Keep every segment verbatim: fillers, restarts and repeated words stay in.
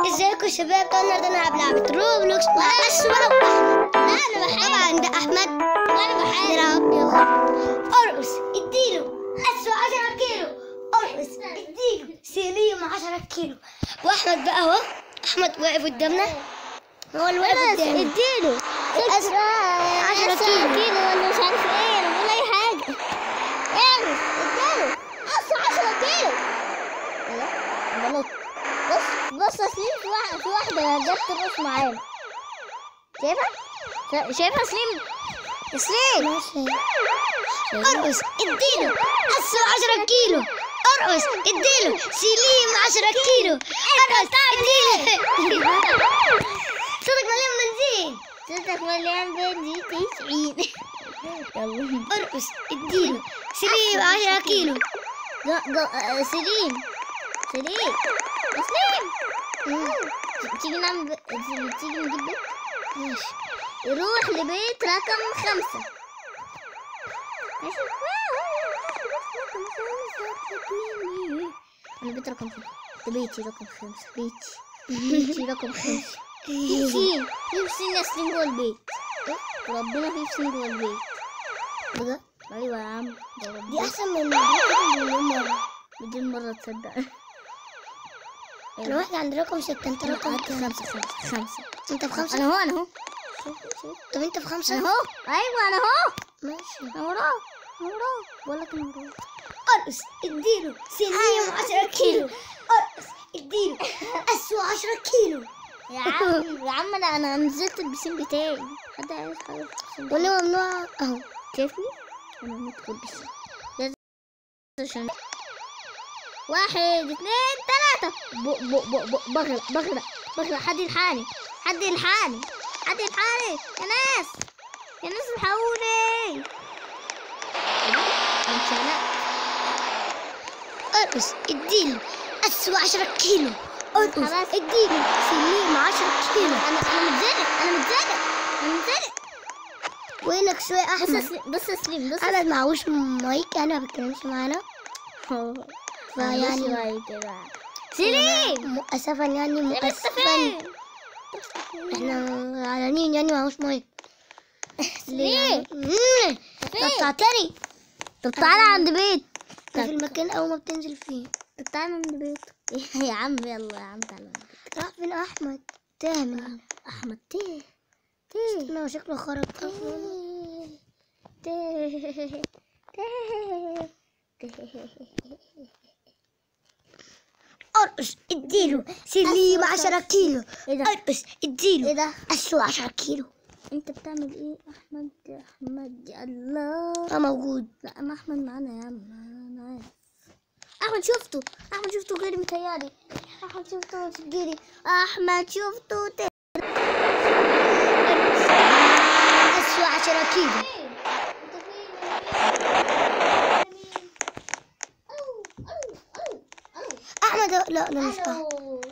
ازيكم يا شباب؟ النهارده نلعب لعبة روبلوكس مع اسو واحمد. لا انا بحب. طبعا ده احمد وانا بحب نلعب. يلا ارقص اديله اسو عشرة كيلو. ارقص اديله سيليم عشرة كيلو. واحمد بقى اهو. احمد واقف قدامنا. هو اللي واقف قدامنا. اديله اسو عشرة كيلو ولا مش عارف ايه. انا بقول اي حاجة. ارقص اديله اسو عشرة كيلو. بنط. بص بص يا سليم، في واحدة في واحدة جت ترقص معانا. شايفها؟ شايفها سليم؟ سليم ماشي. ارقص اديله اسو عشرة كيلو. ارقص اديله سليم عشرة كيلو. ارقص اديله صوتك مليان بنزين. صوتك مليان بنزين تسعين. يلا ارقص اديله سليم عشرة كيلو. جو جو سليم سليم سليم. تيجي نعمل تيجي نجيب بيت. ماشي. يروح لبيت رقم خمسة. ماشي. أنا بيت رقم خمسة. ده بيتي رقم خمسة. بيتي بيتي رقم خمسة. في بسين في بسين يا سليم جوه البيت. ربنا في بسين جوه البيت. بجد؟ أيوة يا عم. دي أحسن من مليون مرة. مليون مرة تصدق. انا واحدة عند رقم ستة. انت رقم خمسة. خمسة خمسة. انت في خمسة. انا اهو انا اهو. شوف شوف. طب انت في خمسة. انا اهو. ايوه انا اهو. ماشي. انا وراك انا وراك. بقول لك انا وراك. ارقص اديله سليم عشرة كيلو. ارقص اديله اسو عشرة كيلو. يا عم يا عم انا انا نزلت البسين بتاعي. حد عايز حاجة؟ وانا ممنوع اهو. شايفني؟ انا ندخل البسين. لازم عشان واحد اثنين ثلاثة. بغرق بغرق بغرق. حد يلحقني حد يلحقني حد يلحقني يا ناس يا ناس الحقوني. ارقص اديله اسو عشرة كيلو. ارقص اديله سليم عشرة كيلو. انا انا متزنق انا متزنق انا متزنق. وينك شوية احمد؟ بص يا سليم بص. انا معهوش مايك. انا ما بتكلمش معانا. فيعني سليم مؤسفا يعني مؤسفا احنا علانين يعني معهوش مايك. ليه؟ قطعتني. طب تعالى عند بيت. في المكان اول ما بتنزل فيه. طب تعالى عند بيت. يا عم يلا يا عم تعالى. راح فين احمد؟ تاه من احمد. تاه تاه. استنى شكله خرج. تاه تاه. ارقص اديله سليم عشرة كيلو. ارقص اديله ايه ده؟ اسو عشرة كيلو. انت بتعمل ايه احمد؟ احمد يا الله. اه موجود. لا انا احمد معانا يا عم. انا عارف. احمد شفته احمد شفته غيري متهيألي. احمد شفته غيري. احمد شفته تاني. اسو عشرة كيلو. احمد لا لا مش فاهم.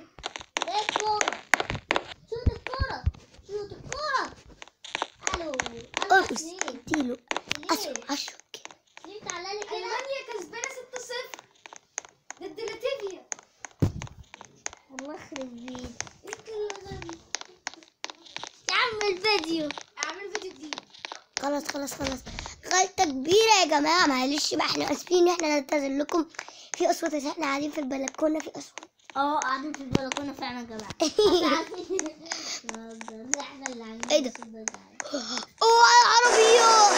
شوت الكورة شوت الكورة. الو ارقص اديله اسو عشرة كيلو. انت على لي كده. المانيا كسبانة ستة صفر ضد لاتفيا. الله يخرب بيت. انت اللي غبي. اعمل فيديو اعمل فيديو جديد. خلاص خلاص خلاص. غلطة كبيرة يا جماعة. معلش بقى احنا اسفين ان احنا نعتذر لكم. في اصوات احنا قاعدين في البلكونة. في اصوات اه قاعدين في البلكونة فعلا يا جماعة. احنا اللي عاملين. ايه ده؟ اوعى العربيات.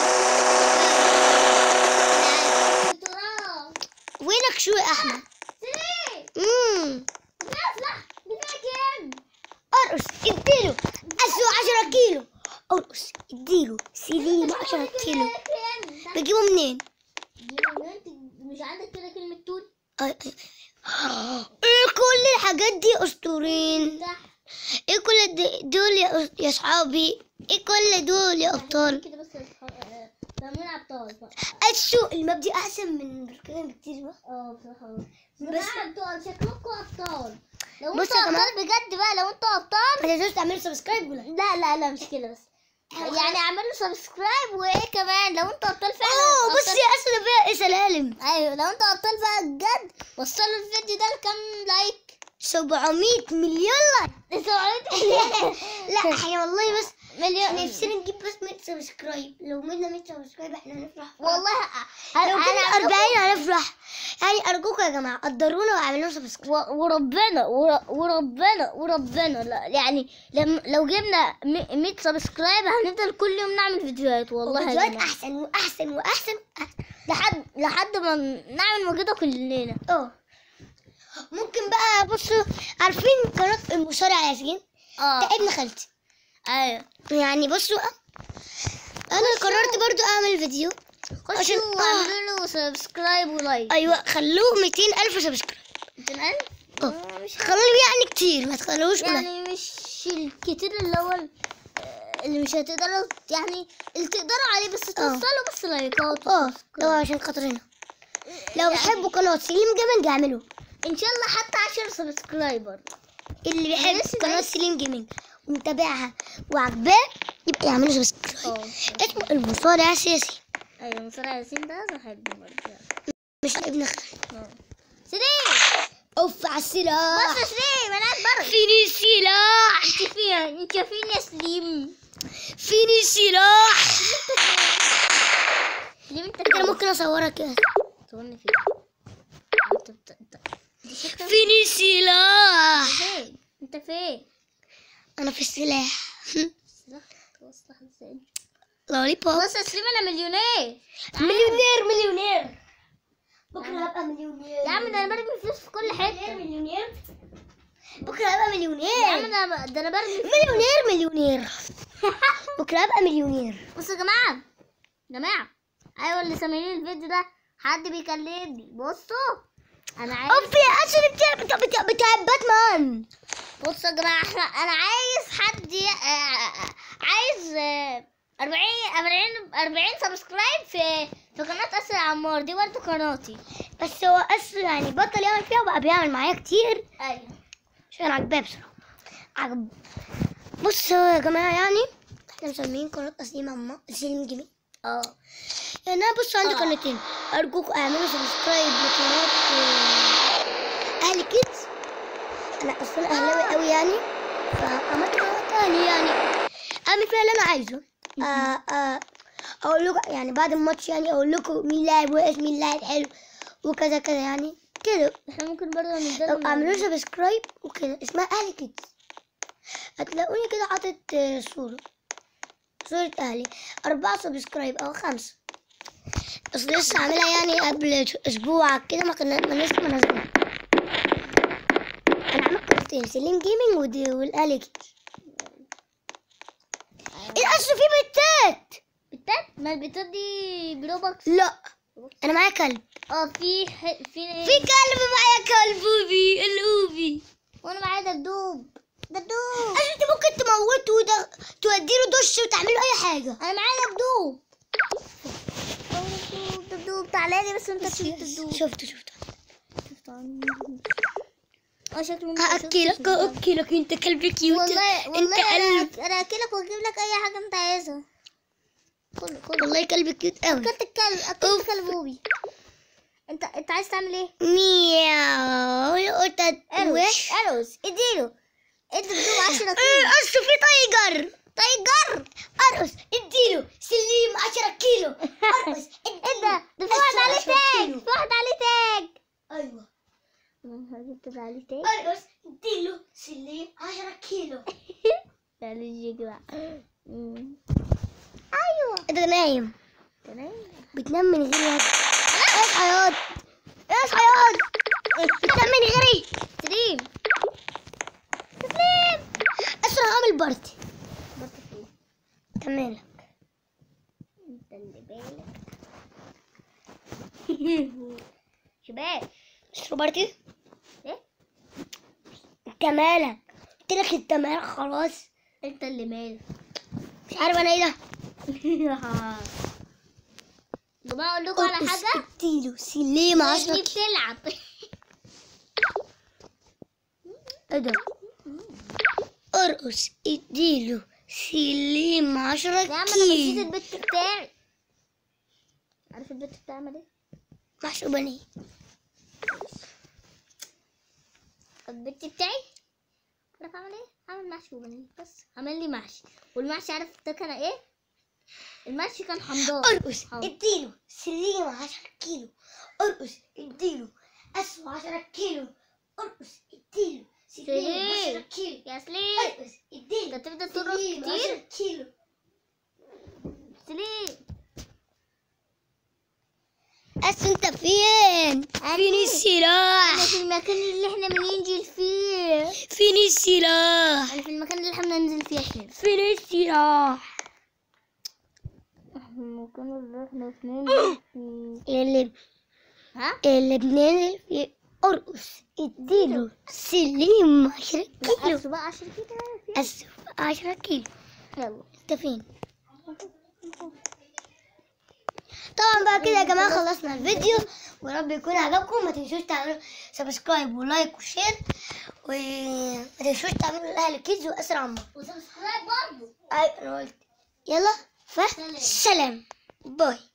وينك شو يا احمد؟ سليم. امم بتفلح بتاكل. ارقص اديله اسو عشرة كيلو. ارقص اديله سليم عشرة كيلو. بجيبه منين؟ مش عندك كده كلمة توت؟ اي اي ايه كل الحاجات دي اسطورين؟ ايه كل دول يا يا صحابي؟ ايه كل دول يا ابطال؟ كده بس يا ابطال. اسو الماب دي احسن من كده بكتير بقى. اه بصراحة بس ابطال شكلكم ابطال. لو انتوا ابطال بجد بقى لو انتوا ابطال ما تنسوش تعملوا سبسكرايب. ولا لا لا لا مش كده بس يعني اعملوا سبسكرايب. وايه كمان لو انتوا ابطال فعلا. اوه بصي يا اسو بقى ايه سلالم. ايوه لو انتوا ابطال بقى بجد وصلوا الفيديو ده لكام لايك. سبعمية مليون لايك. سبعمية مليون. لا احنا والله بس مليون. نفسنا نجيب بس مية سبسكرايب. لو منا مية سبسكرايب احنا هنفرح والله لو كنا أربعين هنفرح. يعني ارجوكم يا جماعه قدرونا واعملوا سبسكرايب. وربنا وربنا وربنا لا يعني لم لو جبنا مية سبسكرايب هنفضل كل يوم نعمل فيديوهات. والله فيديوهات احسن واحسن واحسن لحد لحد ما نعمل كده كلنا. اه ممكن بقى. بصوا عارفين قناه المصارع ياسين؟ اه ده ابن خالتي. ايوه يعني بصوا انا قررت برضو اعمل فيديو. خشوا واعملوا له سبسكرايب ولايك. ايوه خلوه مئتين ألف سبسكرايب. مئتين ألف اه مش خلوه يعني كتير، ما تخلوش يعني مش الكتير اللي هو اللي مش هتقدروا يعني اللي تقدروا عليه، بس توصلوا بس لايكات. اه ده عشان خاطرنا. لو بتحبوا قناه سليم جيمنج اعملوا ان شاء الله حتى عشرة سبسكرايبر. اللي بيحب قناه سليم جيمنج ومتابعها وعجباه يبقى يعملوا سبسكرايب. اسمه المصارع السياسي. ايوه المصارع ياسين ده صاحبنا برضه، مش ابن خالتي. سليم اوف على السلاح. بص يا سليم انا اكبر فيني سلاح. انت فين انت فين يا سليم؟ فيني سلاح. سليم انت انا ممكن اصورك كده. صورني فين؟ انت بت... انت فيني سلاح. فين؟ انت فين؟ انا في السلاح. سلاح توصل ازاي؟ لولي بوب. بص يا سليم انا مليونير. مليونير مليونير. بكره هبقى مليونير. يا عم ده انا برمي فلوس في كل حته. مليونير. بكره هبقى مليونير. يا عم ده ده انا برمي مليونير مليونير. بكره هبقى مليونير. بصوا يا جماعه جماعه ايوه اللي سامعين الفيديو ده حد بيكلمني. بصوا انا عايز اوف يا اسر بتاع بتاع بتاع, بتاع باتمان. بصوا يا جماعه احنا انا عايز حد ي... آه... عايز آه... أربعين أربعين أربعين سبسكرايب في في قناه اسر عمار. دي برضه قناتي، بس هو اسر يعني بطل يعمل فيها وبقى بيعمل معايا كتير. ايوه عشان عجباه بصراحه. عجب. بصوا يا جماعه يعني احنا مسميين قناه اسليم عمار سليم جيمنج. اه يعني انا بصوا عندي قناتين. ارجوكم اعملوا سبسكرايب لقناه اهلي كيدز. انا اصلا اهلاوي قوي يعني فعملت قناه تاني يعني اعمل فيها اللي انا عايزه. آه آه اقول لكم يعني بعد الماتش يعني اقول لكم مين لاعب وحش مين لاعب حلو وكذا كذا يعني كده. احنا ممكن برضه نبدا. لو اعملوا سبسكرايب وكده اسمها اهلي كيدز. هتلاقوني كده حاطط صوره صورة أهلي. أربعة سبسكرايب أو خمسة. أصل لسه عاملها يعني قبل أسبوع كده ما كنا ما لسه ما نزلنا. أنا عملت قناتين سليم جيمنج ودي والأهلي كيدز. إيه أصل في بتات؟ بتات؟ ما البتات دي بروبكس؟ لا أنا معايا كلب. اه في ح... في في كلب معايا كلب أوبي الأوبي. وأنا معايا دبدوب دبدوب. أصل أنت ممكن تموته وده توديله دش وتعمله أي حاجة. أنا معايا دبدوب. دبدوب دبدوب تعالى لي بس أنت تشوف دبدوب. شفته شفته شفته اه شكله هأكلك هأكلك أنت كلب كيوت. والله والله أنت أنا أنا أكلك وأجيب لك أي حاجة أنت عايزها. كله كله والله كلب كيوت أوي. أكلت الكلب أكلت كلب بوبي. أنت أنت عايز تعمل إيه؟ مياو قطة أروس أروس اديله اديله عشرة كيلو. أصل في تايجر تايجر. أرقص اديله سليم عشرة كيلو. أرقص ايه ده؟ ده في واحد عليه تاج. في واحد عليه تاج. أيوه جبت عليه تاج. أرقص اديله سليم عشرة كيلو. تعالي يجي بقى. ايوه ده نايم. ده نايم بتنام من غير يد. اصحى ياض اصحى ياض. بتنام من غيري. سليم سليم اسرع اعمل بارتي. بارتي فين؟ كمالك انت اللي بالك. شباب اشرب بارتي. ايه كمالك قلت لك انت مالك خلاص. انت اللي مالك. مش عارف انا ايه ده. طب اقول لكم على حاجه. اديله سليم عشرة. بتلعب ايه ده؟ ارقص اديله سليم عشرة كيلو. يا عم انا نسيت البت بتاعي. عارف البت بتعمل ايه؟ محسوبة ليه؟ البت بتاعي عارف اعمل ايه؟ اعمل محشي وبانيه بس. عمل لي محشي، والمحشي عارف ده كان ايه؟ المحشي كان حمضان. ارقص اديله سليم عشرة كيلو، ارقص اديله اسو عشرة كيلو، ارقص اديله سليم عشرة كيلو يا سليم ارقص اديله انت تفضل ترقص سليم كتير. عشرة كيلو. سليم اسو انت فين؟ فين انا السلاح؟ في المكان اللي احنا بننزل فيه. فين السلاح؟ انا في المكان اللي احنا بننزل فيه احنا. فين السلاح؟ المكان اللي احنا بننزل فيه. اللي ها؟ اللي بننزل فيه ارقص اديله سليم عشرة كيلو. اسو بقى عشرة كيلو. اسو عشرة كيلو. يلا انت فين؟ طبعا بقى كده يا جماعه خلصنا الفيديو، ويا رب يكون عجبكم. ما تنسوش تعملوا سبسكرايب ولايك وشير، وما تنسوش تعملوا الاهل كيدز واسرع عمر. وسبسكرايب برضه. ايوه انا قلت. يلا فسلام باي.